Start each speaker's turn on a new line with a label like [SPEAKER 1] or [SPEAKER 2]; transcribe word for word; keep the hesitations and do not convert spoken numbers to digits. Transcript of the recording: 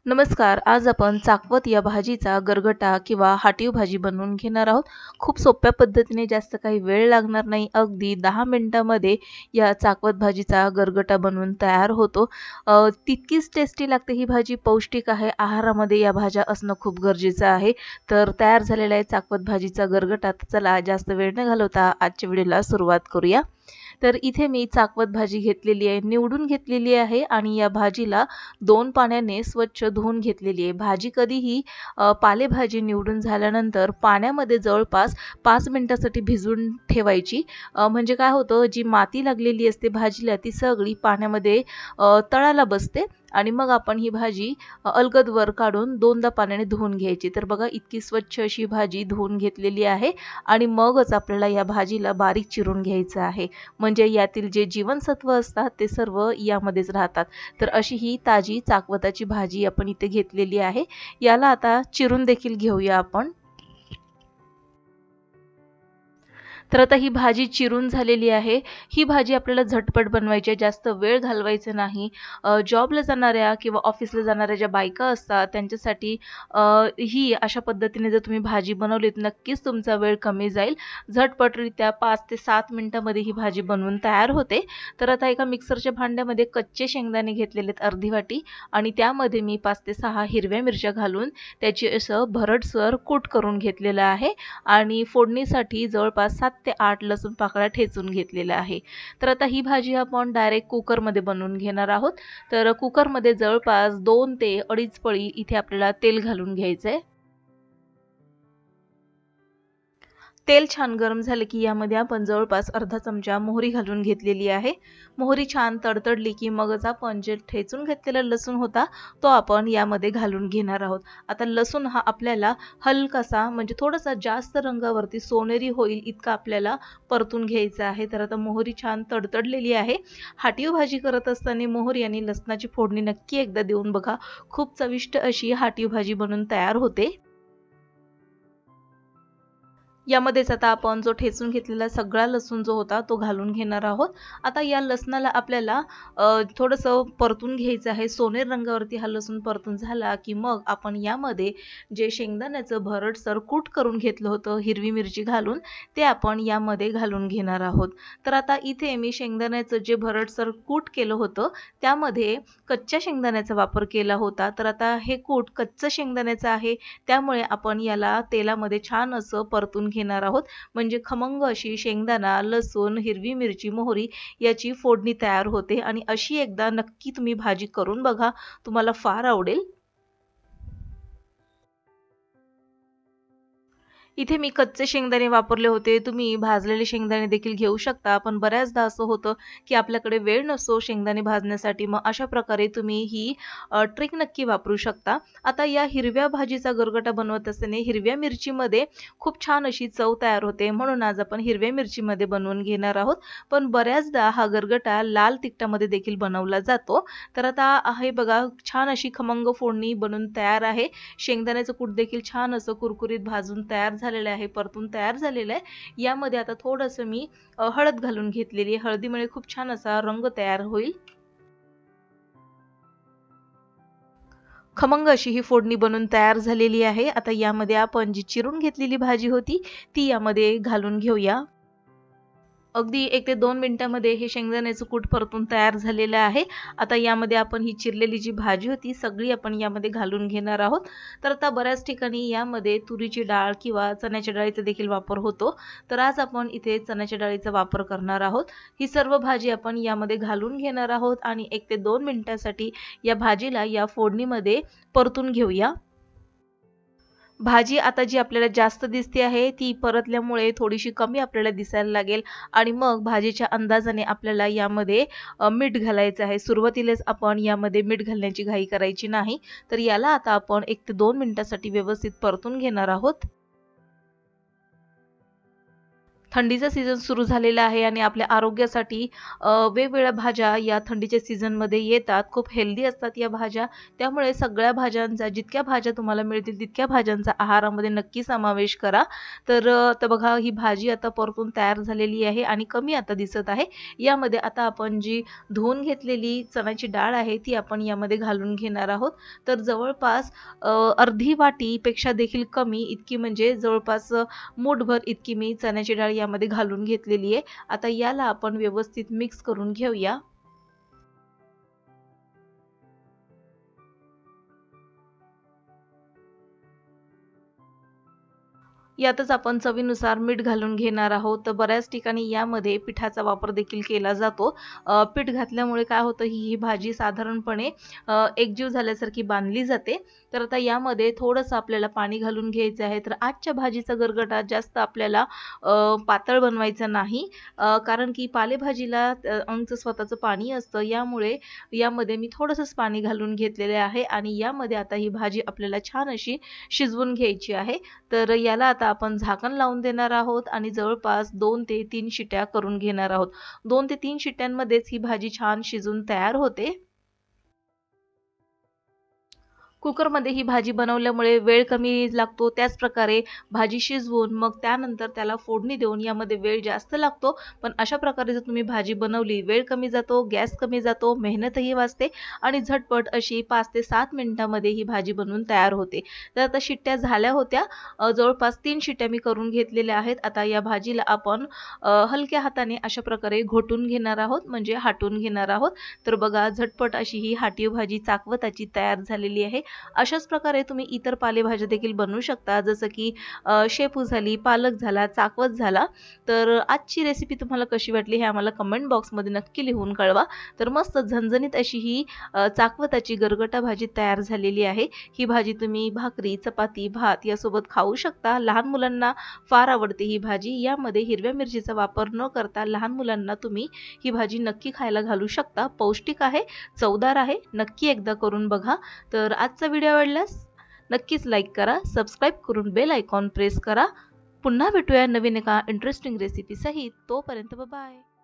[SPEAKER 1] नमस्कार. आज आपण चाकवत या भाजीचा गरगटा किंवा हाटीव भाजी बनवून घेणार आहोत. खूप सोप्या पद्धतीने जास्त काही वेळ लागणार नाही. अगदी दहा मिनिटांमध्ये या चाकवत भाजीचा गरगटा बनवून तयार होतो. अ, तितकीच टेस्टी लागते ही भाजी, पौष्टिक आहे. आहारामध्ये या भाज्या असणं खूप गरजेचं आहे. तर तयार झालेला आहे चाकवत भाजीचा गरगटा. तर चला जास्त वेळ न घालवता आजच्या व्हिडिओला सुरुवात करूया. तर इथे मी चाकवत भाजी घेतलेली आहे, निवडून घेतलेली आहे आणि या भाजीला दोन पाण्याने स्वच्छ धुवून घेतलेली आहे. भाजी कधीही अ, पालेभाजी निवडून झाल्यानंतर पाण्यामध्ये जवळपास पाच मिनिटासाठी भिजवून ठेवायची. अ, म्हणजे काय होतं, जी माती लागलेली असते भाजीला ती सगळी पाण्यामध्ये अ, तळाला बसते आणि मग आपण ही भाजी अ, अलगद वर काढून दोनदा पाण्याने धुवून घ्यायची. तर बघा इतकी स्वच्छ अशी भाजी धुवून घेतलेली आहे आणि मगच आपल्याला या भाजीला बारीक चिरून घ्यायचं आहे. म्हणजे यातील जे जीवनसत्व असतात ते सर्व यामध्येच राहतात. तर अशी ही ताजी चाकवताची भाजी आपण इथे घेतलेली आहे. याला आता चिरून देखील घेऊया आपण. तर आता ही भाजी चिरून झालेली आहे. ही भाजी आपल्याला झटपट बनवायची आहे, जास्त वेळ घालवायचा नाही. अ, जॉबला जाणाऱ्या किंवा ऑफिसला जाणाऱ्या ज्या बायका असतात त्यांच्यासाठी अ, ही अशा पद्धतीने जर तुम्ही भाजी बनवलीत नक्कीच तुमचा वेळ कमी जाईल. झटपटरित्या पाच ते सात मिनिटांमध्ये ही भाजी बनवून तयार होते. तर आता एका मिक्सरच्या भांड्यामध्ये कच्चे शेंगदाणे घेतलेले आहेत अर्धी वाटी आणि त्यामध्ये मी पाच ते सहा हिरव्या मिरच्या घालून त्याची असं भरडसर कूट करून घेतलेलं आहे आणि फोडणीसाठी जवळपास सात ते आठ लसूण पाकळ्या ठेचून घेतलेल्या आहे. तर आता ही भाजी आपण डायरेक्ट कुकरमध्ये बनवून घेणार आहोत. तर कुकरमध्ये जवळपास दोन ते अडीच पळी इथे आपल्याला तेल घालून घ्यायचंय. तेल छान गरम झाले की यामध्ये आपण जवळपास अर्धा चमचा मोहरी घालून घेतलेली आहे. मोहरी छान तडतडली की मगच आपण जे ठेचून घेतलेला लसूण होता तो आपण यामध्ये घालून घेणार आहोत. आता लसूण हा आपल्याला हलकासा म्हणजे थोडासा जास्त रंगावरती सोनेरी होईल इतका आपल्याला परतून घ्यायचा आहे. तर आता मोहरी छान तडतडलेली आहे. हाटीव भाजी करत असताना मोहरी आणि लसणाची फोडणी नक्की एकदा देऊन बघा. खूप चविष्ट अशी हाटीव भाजी बनून तयार होते. यामध्येच आता आपण जो ठेचून घेतलेला सगळा लसूण जो होता तो घालून घेणार आहोत. आता या लसणाला आपल्याला अ, थोडंसं परतून घ्यायचं आहे. सोनेरी रंगावरती हा लसूण परतून झाला की मग आपण यामध्ये जे शेंगदाण्याचं भरडसर कूट करून घेतलं होतं हिरवी मिरची घालून ते आपण यामध्ये घालून घेणार आहोत. तर आता इथे मी शेंगदाण्याचं जे भरडसर कूट केलं होतं त्यामध्ये कच्च्या शेंगदाण्याचा वापर केला होता. तर आता हे कूट कच्चं शेंगदाण्याचं आहे त्यामुळे आपण याला तेलामध्ये छान असं परतून घेणार आहोत. म्हणजे खमंग अशी शेंगदाणा, लसूण, हिरवी मिरची, मोहरी याची फोडणी तयार होते आणि अशी एकदा नक्की तुम्ही भाजी करून बघा. तुम्हाला फार आवडेल. इथे मी कच्चे शेंगदाणे वापरले होते. तुम्ही भाजलेले शेंगदाणे देखील घेऊ शकता. पण बऱ्याचदा असं होतं, की आपल्याकडे वेळ नसतो शेंगदाणे भाजण्यासाठी. मग अशा प्रकारे तुम्ही ही अ, ट्रिक नक्की वापरू शकता. आता या हिरव्या भाजीचा गरगटा बनवत असताना हिरव्या मिरचीमध्ये खूप छान अशी चव तयार होते. म्हणून आज आपण हिरव्या मिरचीमध्ये बनवून घेणार आहोत. पण बऱ्याचदा हा गरगटा लाल तिखटामध्ये देखील बनवला जातो. तर आता हे बघा छान अशी खमंग फोडणी बनून तयार आहे. शेंगदाण्याचं कूट देखील छान असं कुरकुरीत भाजून तयार झालेलं आहे, परतून तयार झालेलं आहे. यामध्ये आता थोडंसं मी अ, हळद घालून घेतलेली आहे. हळदीमुळे खूप छान असा रंग तयार होईल. खमंग अशी ही फोडणी बनून तयार झालेली आहे. आता यामध्ये आपण जी चिरून घेतलेली भाजी होती ती यामध्ये घालून घेऊया. अगदी एक ते दोन मिनिटांमध्ये हे शेंगदाण्याचं कूट परतून तयार झालेलं आहे. आता यामध्ये आपण ही चिरलेली जी भाजी होती सगळी आपण यामध्ये घालून घेणार आहोत. तर आता बऱ्याच ठिकाणी यामध्ये तुरीची डाळ किंवा चण्याच्या डाळीचा देखील वापर होतो. तर आज आपण इथे चण्याच्या डाळीचा वापर करणार आहोत. ही सर्व भाजी आपण यामध्ये घालून घेणार आहोत आणि एक ते दोन मिनिटांसाठी या भाजीला या फोडणीमध्ये परतून घेऊया. भाजी आता जी आपल्याला जास्त दिसते आहे ती परतल्यामुळे थोडीशी कमी आपल्याला दिसायला लागेल आणि मग भाजीच्या अंदाजाने आपल्याला यामध्ये अ, मीठ घालायचं आहे. सुरुवातीलाच आपण यामध्ये मीठ घालण्याची घाई करायची नाही. तर याला आता आपण एक ते दोन मिनिटांसाठी व्यवस्थित परतून घेणार आहोत. थंडीचा सीझन सुरू झालेला आहे आणि आपल्या आरोग्यासाठी अ, वेगवेगळ्या भाज्या या थंडीच्या सीझनमध्ये येतात. खूप हेल्दी असतात या भाज्या. त्यामुळे सगळ्या भाज्यांचा, जितक्या भाज्या तुम्हाला मिळतील तितक्या भाज्यांचा आहारामध्ये नक्की समावेश करा. तर अ, तर बघा ही भाजी आता परतून तयार झालेली आहे आणि कमी आता दिसत आहे. यामध्ये आता आपण जी धुवून घेतलेली चण्याची डाळ आहे ती आपण यामध्ये घालून घेणार आहोत. तर जवळपास अ, अर्धी वाटीपेक्षा देखील कमी इतकी, म्हणजे जवळपास अ, मूठभर इतकी मी चण्याची डाळ यामध्ये घालून घेतलेली आहे. आता याला आपण व्यवस्थित मिक्स करून घेऊया. यातच आपण चवीनुसार मीठ घालून घेणार आहोत. तर बऱ्याच ठिकाणी यामध्ये पिठाचा वापर देखील केला जातो. अ, पीठ घातल्यामुळे काय होतं, ही ही भाजी साधारणपणे अ, एकजीव झाल्यासारखी बांधली जाते. तर आता यामध्ये थोडंसं आपल्याला पाणी घालून घ्यायचं आहे. तर आजच्या भाजीचा गरगटा जास्त आपल्याला अ, पातळ बनवायचा नाही. अ, कारण की पालेभाजीला अ, आमचं स्वतःचं पाणी असतं. यामुळे यामध्ये मी थोडंसंच पाणी घालून घेतलेले आहे आणि यामध्ये आता ही भाजी आपल्याला छान अशी शिजवून घ्यायची आहे. तर याला आता आपण झाकण लावून देणार आहोत आणि जवळपास दोन ते तीन शिट्या करून घेणार आहोत. दोन ते तीन शिट्ट्यांमध्येच ही भाजी छान शिजून तयार होते. कुकरमध्ये ही भाजी बनवल्यामुळे वेळ कमी लागतो. त्याचप्रकारे भाजी शिजवून मग त्यानंतर त्याला फोडणी देऊन यामध्ये वेळ जास्त लागतो. पण अशा प्रकारे जर तुम्ही भाजी बनवली, वेळ कमी जातो, गॅस कमी जातो, मेहनतही वाचते आणि झटपट अशी पाच ते सात मिनिटांमध्ये ही भाजी बनवून तयार होते. तर आता शिट्ट्या झाल्या होत्या. अ, जवळपास तीन शिट्ट्या मी करून घेतलेल्या आहेत. आता या भाजीला आपण अ, हलक्या हाताने अशा प्रकारे घोटून घेणार आहोत, म्हणजे हाटून घेणार आहोत. तर बघा झटपट अशी ही हाटीव भाजी चाकवताची तयार झालेली आहे. अशाच प्रकारे तुम्ही इतर पालेभाज्या देखील बनवू शकता, जसं की अ, शेपू झाली, पालक झाला, चाकवत झाला. तर आजची रेसिपी तुम्हाला कशी वाटली हे आम्हाला कमेंट बॉक्समध्ये नक्की लिहून कळवा. तर मस्त झणझणीत अशी ही अ, चाकवताची गरगटा भाजी तयार झालेली आहे. ही भाजी तुम्ही भाकरी, चपाती, भात यासोबत खाऊ शकता. लहान मुलांना फार आवडते ही भाजी. यामध्ये हिरव्या मिरचीचा वापर न करता लहान मुलांना तुम्ही ही भाजी नक्की खायला घालू शकता. पौष्टिक आहे, चवदार आहे. नक्की एकदा करून बघा. तर आजचा व्हिडिओ आवडल्यास नक्कीच लाईक करा, सबस्क्राईब करून बेल आयकॉन प्रेस करा. पुन्हा भेटूया नवीन एका इंटरेस्टिंग रेसिपी सहित. तोपर्यंत बाय.